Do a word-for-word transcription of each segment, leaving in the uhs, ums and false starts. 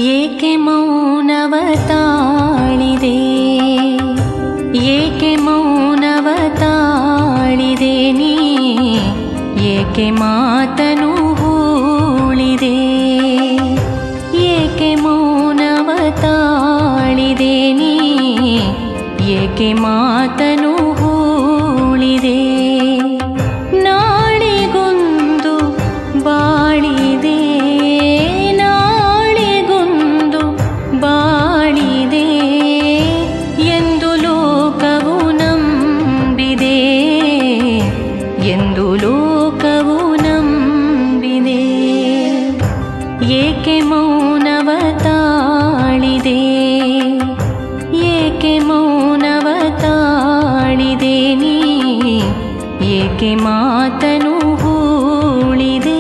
ಏಕೆ ಮೌನವ ತಾಳಿದೆ, ಏಕೆ ಮೌನವ ತಾಳಿದೆ ನೀ, ಏಕೆ ಮಾತನು ಹೂಳಿದೆ, ಏಕೆ ಮೌನವ ತಾಳಿದೆ ನೀ, ಏಕೆ ಮಾತನು ಹೂಳಿದೆ. ನಾಳಿಗೊಂದು ಬಾಳಿದೆ, ನಾಳಿಗೊಂದು ಬಾಳಿದೆ ಎಂದು ಲೋಕವು ನಂಬಿದೆ, ಎಂದು ಲೋಕವು ನಂಬಿದೆ. ಏಕೆ ಮೌನವ ತಾಳಿದೆ, ಏಕೆ ಮೌನವ ತಾಳಿದೆ ನೀ, ಏಕೆ ಮಾತನು ಹೂಳಿದೆ.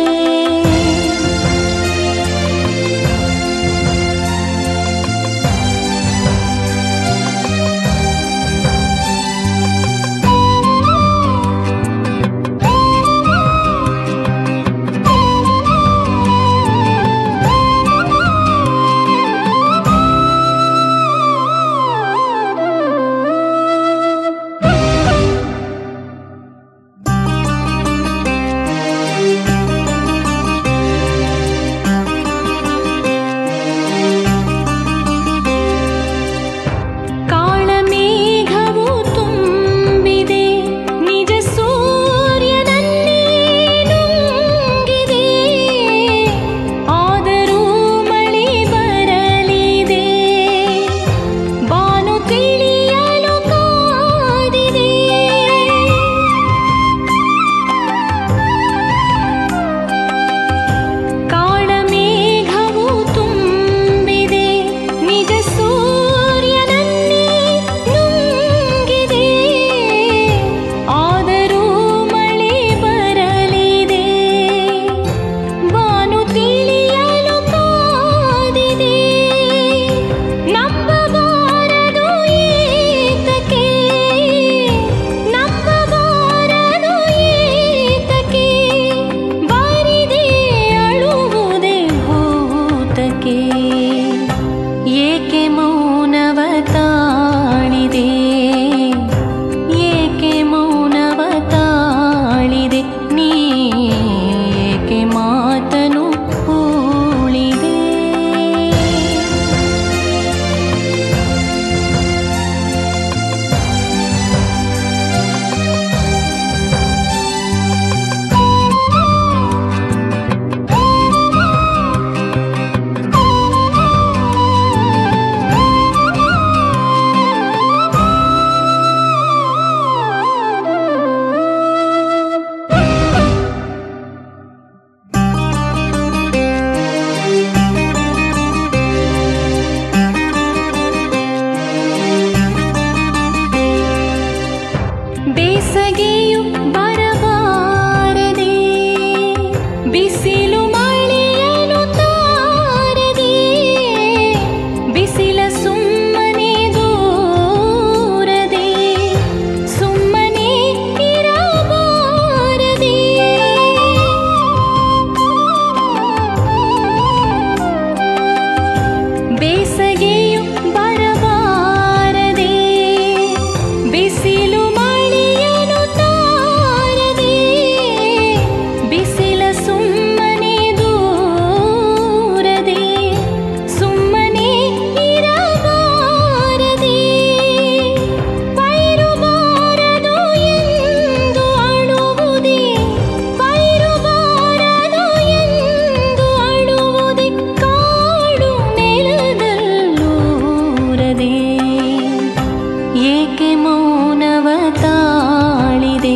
ಏಕೆ ಮೌನವ ತಾಳಿದೆ, ಏಕೆ ಮೌನವ ತಾಳಿದೆ ನೀ, ಏಕೆ ಮಾತನು ಹೂಳಿದೆ. ಬೇಸಗೆಯು ಬರಬಾರದೆ, ಬಿಸಿಲು ಮಳೆಯನು ತಾರದೆ, ಬಿಸಿಲ ಸುಮ್ಮನೆ ದೂರದೆ, ಸುಮ್ಮನೆ ಇರಬಾರದೆ. ಬೇಸಗೆಯು ಬರಬಾರದೆ, ಬಿಸಿಲು ಏಕೆ ಮೌನವ ತಾಳಿದೆ,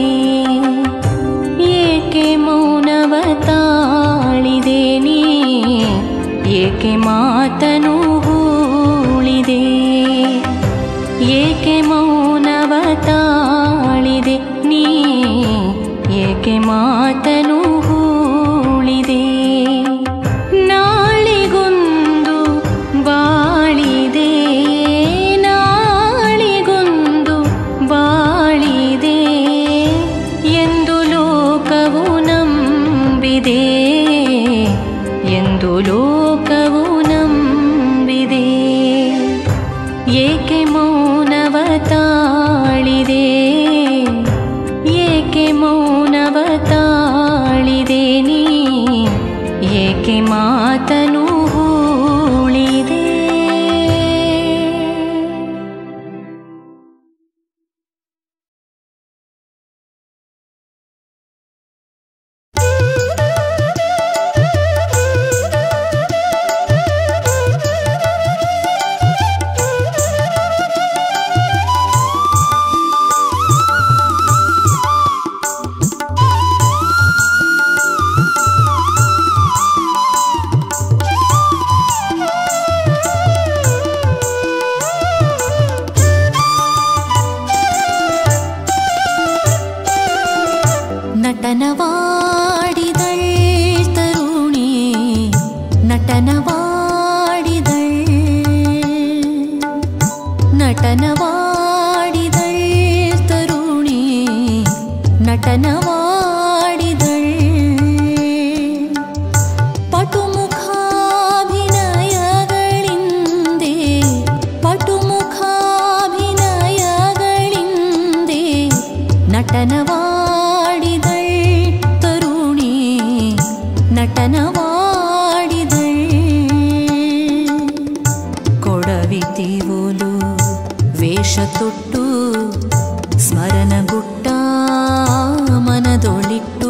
ಏಕೆ ಮೌನವ ತಾಳಿದೆ ನೀ, ಏಕೆ ಮಾತನು ಹೂಳಿದೆ. ಏಕೆ ಮೌನವ ತಾಳಿದೆ ನೀ, ಏಕೆ ಮಾತನು ಹೂಳಿದೆ. ನಾಳಿಗೊಂದು ಬಾಳಿದೆ, ನಾಳಿಗೊಂದು ಬಾಳಿದೆ ಎಂದು ಲೋಕವು ನಂಬಿದೆ, ಎಂದು ಲೋಕವು ನಂಬಿದೆ. ಕೊಡವಿತೀವೋಲು ವೇಷ ತೊಟ್ಟು ಸ್ಮರಣಗುಟ್ಟ ಮನದೊಳಿಟ್ಟು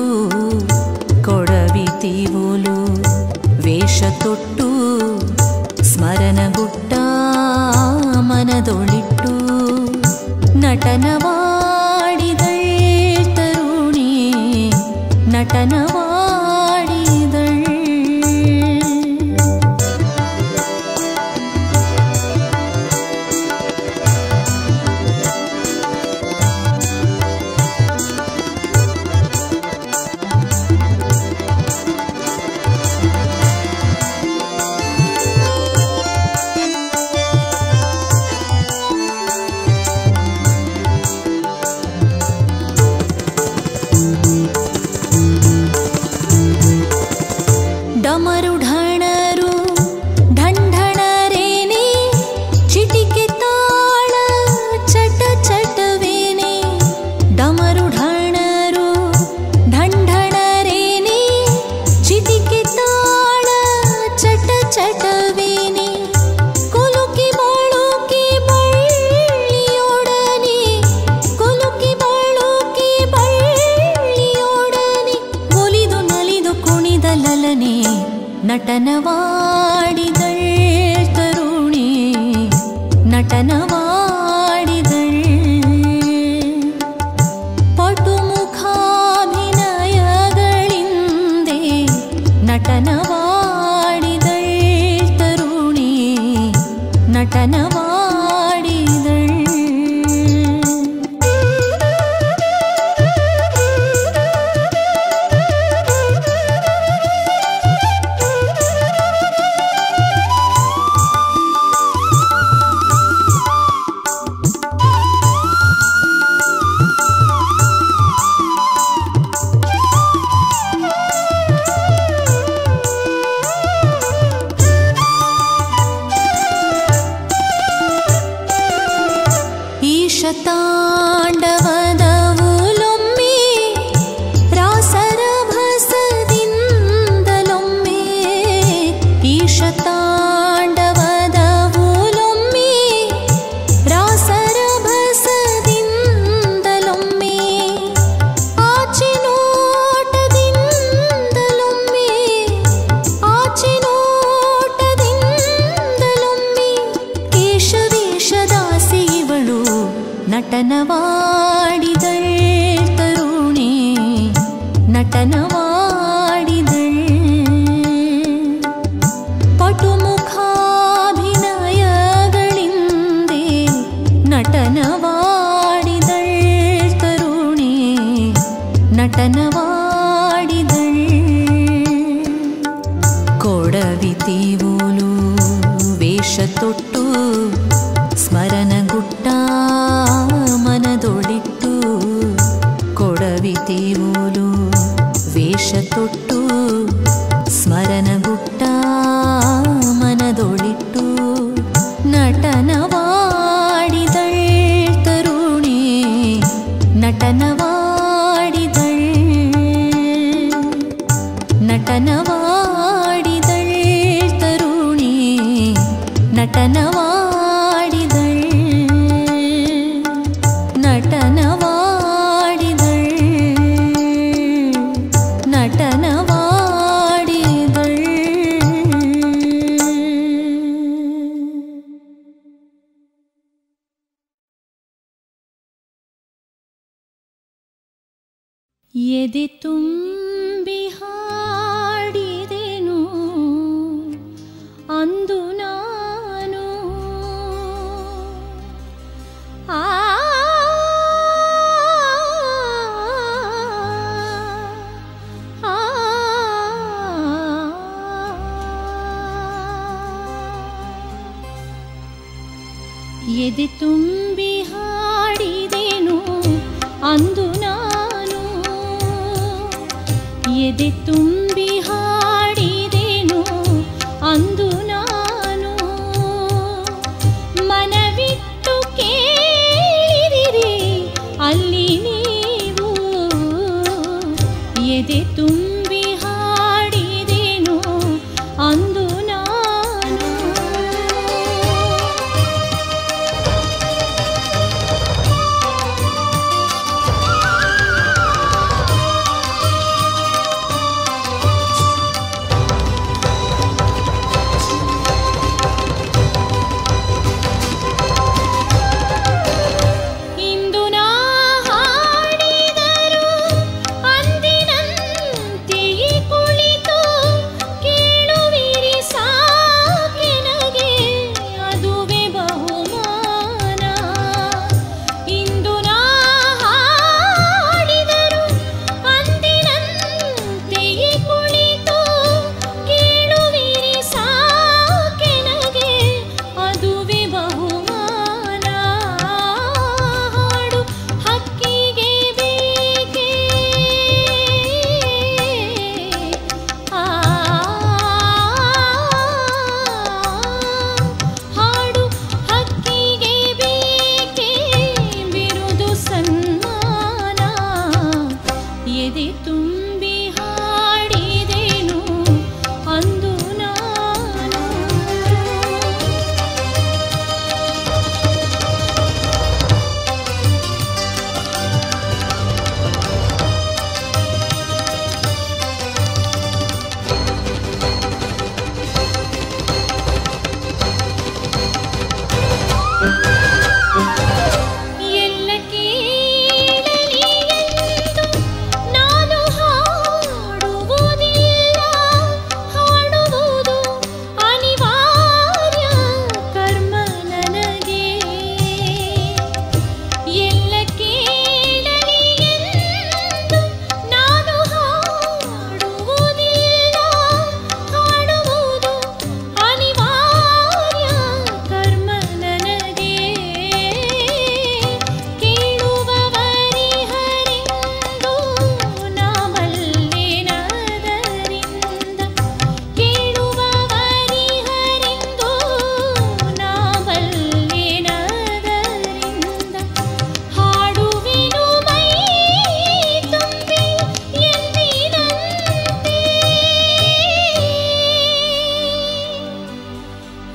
ಕೊಡವಿತೀವೋಲು ವೇಷ ತೊಟ್ಟು ಸ್ಮರಣಗುಟ್ಟ ಮನದೊಳಿಟ್ಟು ನಟನವಾಡಿದಳ್ ತರುಣಿ ನಟನವಾಡಿದಳ್ ಡಮರುಢಣರು ಢಂಢಣರೇನೆ ಚಿಟಿಕೆ ತಾಳ ಚಟ ಚಟವೇನೆ ಡಮರುಢಣರು ಢಂಢಣರೇನೆ ಚಿಟಿಕೆ ತಾಳ ಚಟ ಚಟವೇನೆ ಕುಲುಕಿ ಬಾಳುಕಿ ಬಳ್ಳಿಯೊಡನೆ ಕುಲುಕಿ ಬಾಳುಕಿ ಬಳ್ಳಿಯೊಡನೆ ಒಲಿದು ನಲಿದು ಕುಣಿದ ಲಲನೆ ನಟನವಾಡಿದಳ್ ತರುಣಿ ನಟನವಾಡಿದಳ್ ಪಟುಮುಖಾಭಿನಯಗಳಿಂದೆ ನಟನವಾಡಿದಳ್ ತರುಣಿ ನಟನವಾಡಿದಳ್ ತಾಂಡವದವುಲೊಮ್ಮೆ ರಾಸರಭಸದಿಂದಲೊಮ್ಮೆ ಈಶ ತಾಂಡವದವುಲೊಮ್ಮೆ ರಾಸರಭಸದಿಂದಲೊಮ್ಮೆ ಆಚೆ ನೋಟದಿಂದಲೊಮ್ಮೆ ಆಚೆ ನೋಟದಿಂದಲೊಮ್ಮೆ ಕೇಶವೇಷದಾಸಿ ಇವಳು ನಟನವಾಡಿದಳ್ ತರುಣಿ ನಟನವಾಡಿದಳ್ ಪಟುಮುಖಾಭಿನಯಗಳಿಂದೆ ನಟನವಾಡಿದಳ್ ತರುಣಿ ನಟನವಾಡಿದಳ್ ಕೊಡವಿತೀವೋಲು ವೇಷ ತೊಟ್ಟು ಸ್ಮರಣಗುಟ್ಟ ಮನದೊಳಿಟ್ಟು ಕೊಡವಿತೀವೋಲು ವೇಷ ತೊಟ್ಟು ಸ್ಮರಣಗುಟ್ಟ ಮನದೊಳಿಟ್ಟು ನಟನವಾಡಿದಳ್ ತರುಣಿ ನಟನವಾಡಿದಳ್ ನಟನವಾಡಿದಳ್ ತರುಣಿ ನಟನವಾಡಿದಳ್ ನಟನವಾಡಿದಳ್ ನಟನವಾಡಿದಳ್ ಎದೆ ತುಂಬಿ ಹಾಡಿದೆನು ಅಂದು ನಾನು ಆ ಎದೆ ತುಂಬಿ ಹಾಡಿದೆನು ಅಂದು ನಾನು ಎದೆ ತುಂಬಿ ಹಾಡಿದೆನು ಅಂದು ನಾನು ಮನವಿಟ್ಟು ಕೇಳಿದಿರಿ ಅಲ್ಲಿ ನೀವು ಎದೆ ತುಂಬಿ ಹಾಡಿದೆನು ಅಂದು ನಾನು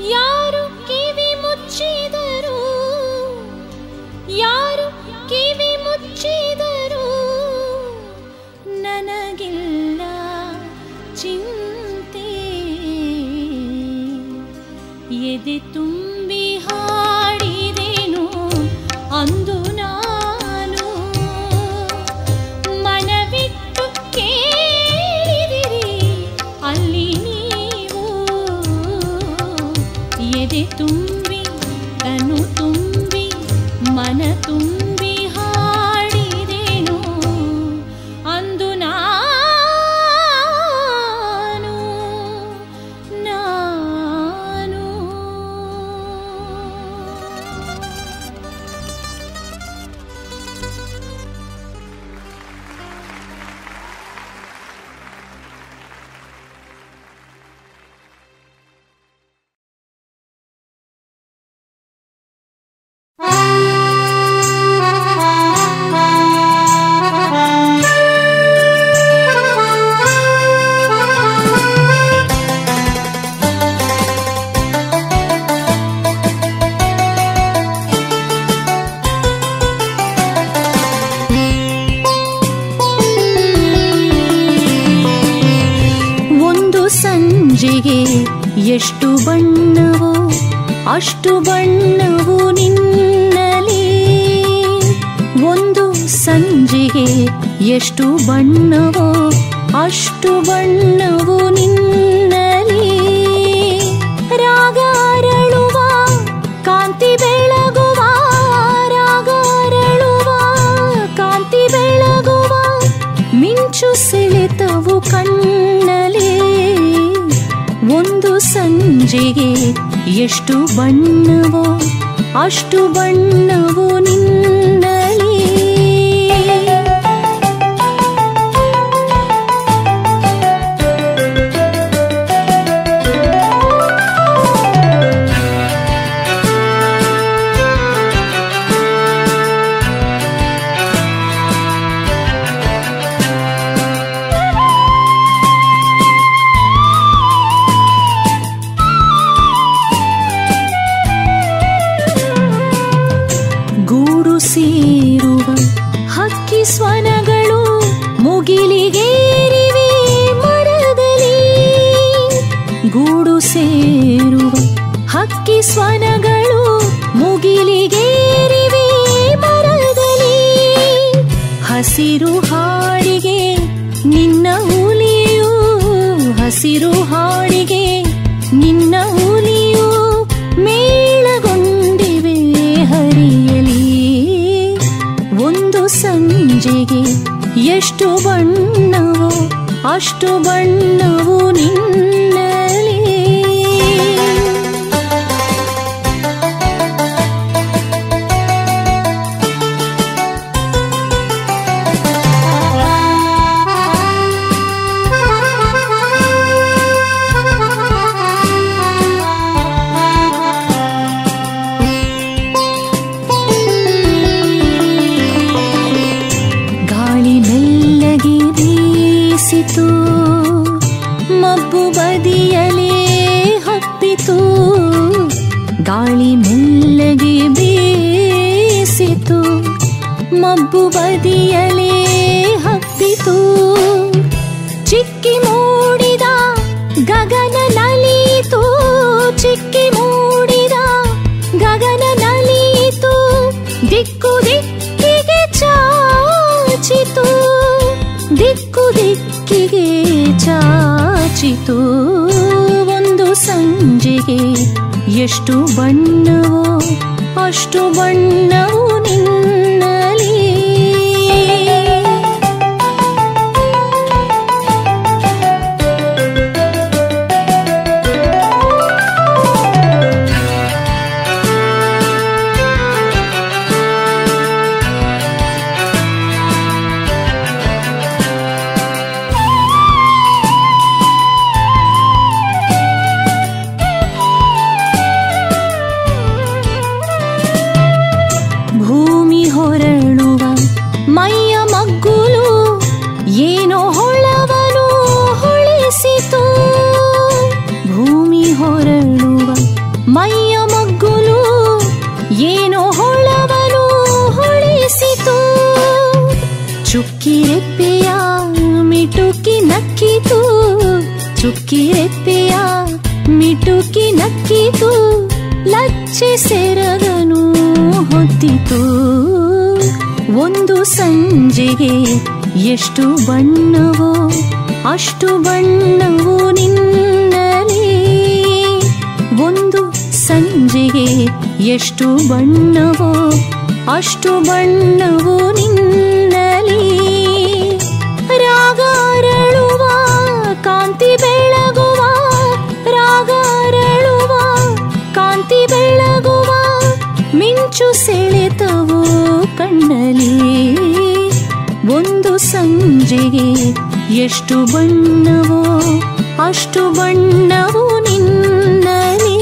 ಯಾರು ಕಿವಿ ಮುಚ್ಚಿದರು, ಯಾರು ಕಿವಿ ಮುಚ್ಚಿದರು, ನನಗಿಲ್ಲ ಚಿಂತೆ. ಎದೆ ತುಂಬಿ ಹಾಡಿದೆನು ಅಂದು ನಾನು, ಮನವಿಟ್ಟು ಕೇಳಿದಿರಿ ಅಲ್ಲಿ ನೀವು. ಎದೆ ತುಂಬಿ ತನು ತುಂಬಿ ಮನ ತುಂಬಿ ಹಾಡಿದೆನು ಅಂದು ನಾನು ನಾನು. ಸಂಜೆಗೆ ಎಷ್ಟು ಬಣ್ಣವೋ ಅಷ್ಟು ಬಣ್ಣವು ನಿನ್ನಲಿ. ಒಂದು ಸಂಜೆಗೆ ಎಷ್ಟು ಬಣ್ಣವೋ ಅಷ್ಟು ಬಣ್ಣವು ನಿನ್ನಲಿ. ರಾಗ ಅರಳುವ ಕಾಂತಿ ಬೆಳಗುವ, ರಾಗ ಅರಳುವ ಕಾಂತಿ ಬೆಳಗುವ, ಮಿಂಚು ಸೆಳೆತವು ಕಣ್ಣಲಿ. ಒಂದು ಸಂಜೆಗೆ ಎಷ್ಟು ಬಣ್ಣವೋ ಅಷ್ಟು ಬಣ್ಣವು ನಿನ್ನಲಿ. ಸೇರುವ ಹಕ್ಕಿ ಸ್ವನಗಳು ಮುಗಿಲಿಗೇರಿವೆ ಮರದಲ್ಲಿ. ಗೂಡು ಸೇರುವ ಹಕ್ಕಿ ಸ್ವನಗಳು ಮುಗಿಲಿಗೇರಿವೆ ಮರದಲ್ಲಿ. ಹಸಿರು ಹಾಡಿಗೆ ನಿನ್ನ ಹುಲಿಯು, ಹಸಿರು ಹಾಡಿಗೆ ನಿನ್ನ ಹುಲಿಯು ಮೇಳಗೊಂಡಿವೆ ಹರಿಯಲಿ. ಒಂದು ಸಂಜೆಗೆ ಎಷ್ಟು ಬಣ್ಣವೋ ಅಷ್ಟು ಬಣ್ಣವು ನಿನ್ನಲಿ. ಮಬ್ಬು ಬದಿಯಲೇ ಹಬ್ಬಿತು, ಗಾಳಿ ಮೆಲ್ಲಗೆ ಬೀಸಿತು. ಮಬ್ಬು ಬದಿಯಲೇ ಹಬ್ಬಿತು, ಚಿಕ್ಕಿ ಮೂಡಿದ ಗಗನ ನಲಿಯಿತು, ಚಿಕ್ಕಿ ಮೂಡಿದ ಗಗನ ನಲಿಯಿತು. ದಿಕ್ಕು ದಿಕ್ಕಿಗೆ ಚಾಚಿತು, ದಿಕ್ಕು ದಿಕ್ಕಿಗೆ ಚಾಚಿತು. ಒಂದು ಸಂಜೆಗೆ ಎಷ್ಟು ಬಣ್ಣವೋ ಅಷ್ಟು ಬಣ್ಣವು ನಿನ್ನಲಿ. ಭೂಮಿ ಮೈಯ ಮಗ್ಗುಲು ಏನೋ ಹೊಳವನು ಹೊಳಿಸಿತು. ಚುಕ್ಕಿರೆಪ್ಪೆಯ ಮಿಟುಕಿ ನಕ್ಕಿತು, ಚುಕ್ಕಿರೆಪ್ಪೆಯ ಮಿಟುಕಿ ನಕ್ಕಿತು. ಲಚ್ಚೆ ಸೆರಗನು ಹೊತ್ತಿತು. ಒಂದು ಸಂಜೆಗೆ ಎಷ್ಟು ಬಣ್ಣವೋ ಅಷ್ಟು ಬಣ್ಣವು ನಿನ್ನಲಿ. ಒಂದು ಸಂಜೆಗೆ ಎಷ್ಟು ಬಣ್ಣವೋ ಅಷ್ಟು ಬಣ್ಣವು ನಿನ್ನಲಿ. ರಾಗ ಅರಳುವ ಕಾಂತಿ ಬೆಳಗುವ, ರಾಗ ಅರಳುವ ಕಾಂತಿ ಬೆಳಗುವ. ಮಿಂಚು ಸೆಳೆತವು ಕಣ್ಣಲಿ. ಒಂದು ಸಂಜೆಗೆ ಎಷ್ಟು ಬಣ್ಣವೋ ಅಷ್ಟು ಬಣ್ಣವು ನಿನ್ನಲಿ.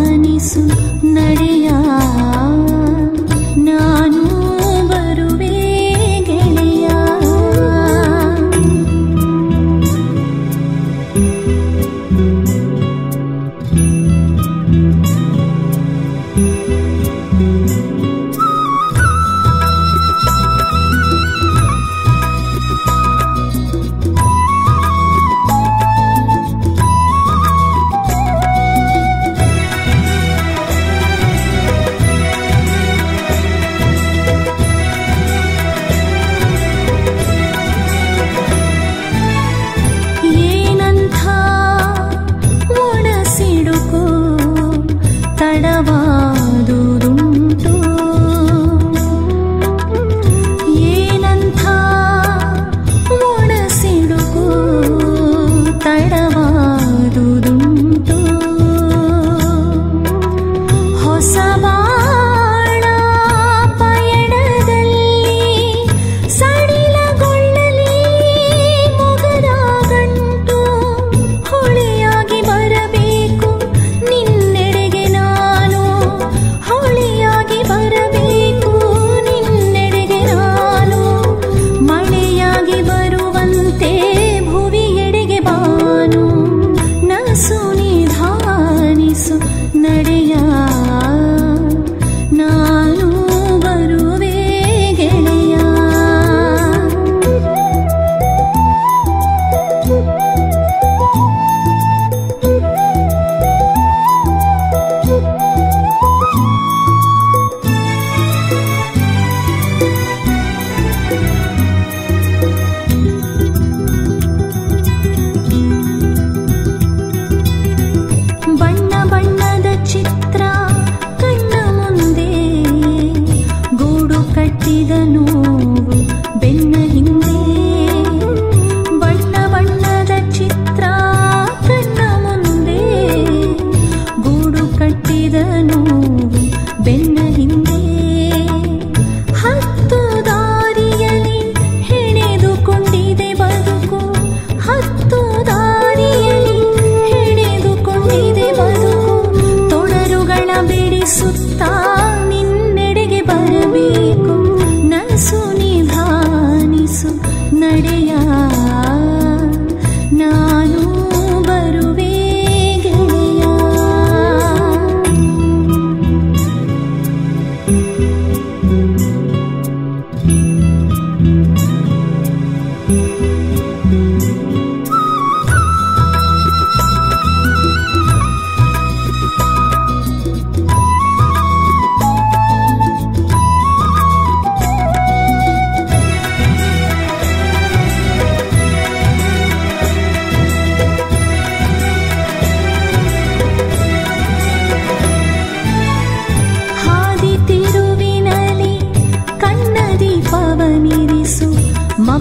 ನಾನು ಬರುವೆ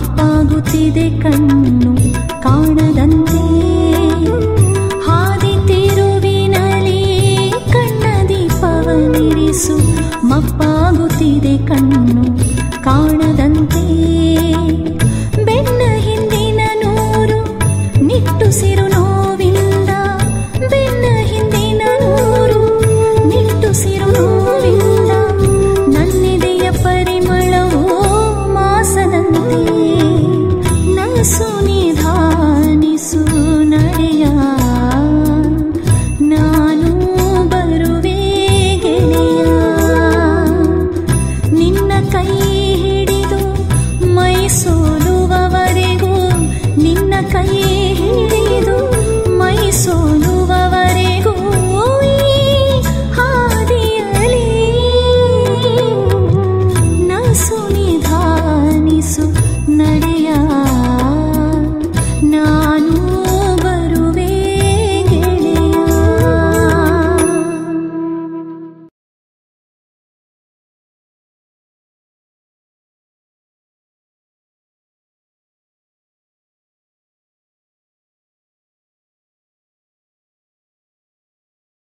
ಮಪ್ಪಾಗುತ್ತಿದೆ ಕಣ್ಣು ಕಾಣದಂತೆ ಹಾದಿ ತಿರುವಿನಲ್ಲಿ ಕಣ್ಣ ದೀಪವನಿರಿಸು ಮಪ್ಪಾಗುತ್ತಿದೆ ಕಣ್ಣು ಕಾಣದಂತೆ ಬೆನ್ನ ಹಿಂದಿನ ನೂರು ನಿಟ್ಟುಸಿರು ನೋವಿಂದ ಬೆನ್ನ ಹಿಂದಿನ ನೂರು ನಿಟ್ಟುಸಿರು ನೋವಿಂದ ನನ್ನೆದೆಯ ಪರಿಮಳವೋ ಮಾಸದಂತೆ ನಸು ನಿಧಾನಿಸು ನಡೆಯ ನಾನು ಬರುವೆ ಗೆಳೆಯ ನಿನ್ನ ಕೈ ಹಿಡಿದು ಮೈ ಸೋಲುವವರೆಗೂ ನಿನ್ನ ಕೈ